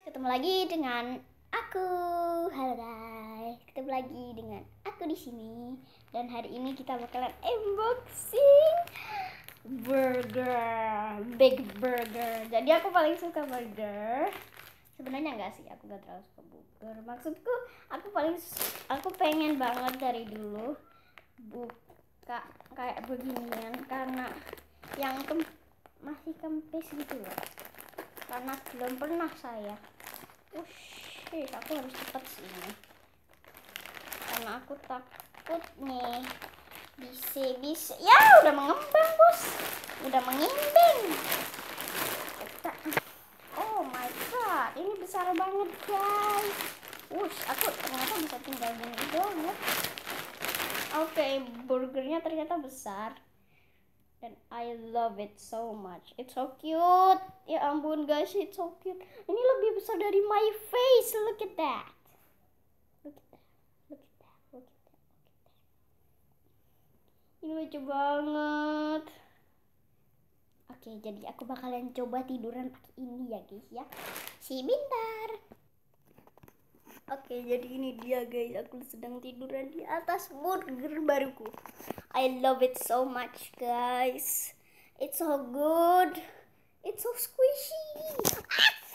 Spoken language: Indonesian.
Ketemu lagi dengan aku. Halo guys, ketemu lagi dengan aku di sini. Dan hari ini kita bakalan unboxing burger, big burger. Jadi aku paling suka burger. Sebenarnya enggak sih, aku gak terlalu suka burger. Maksudku, aku pengen banget dari dulu buka kayak beginian karena yang masih kempes gitu loh. Karena belum pernah saya. Aku harus cepat sih ini. Karena aku takut nih bisa ya udah mengembang bos, udah mengimbing. Oh my god, ini besar banget guys. Aku ternyata bisa tinggal gini doang ya. Oke, burgernya ternyata besar. Dan I love it so much. It's so cute. Ya ampun guys, it's so cute. Ini lebih besar dari my face. Look at that. Look at that. Look at that. Look at that. Look at that. Ini lucu banget. Oke, jadi aku bakalan coba tiduran pakai ini ya guys ya. Sebentar. Oke, jadi ini dia guys. Aku sedang tiduran di atas burger baruku. I love it so much guys. It's so good. It's so squishy.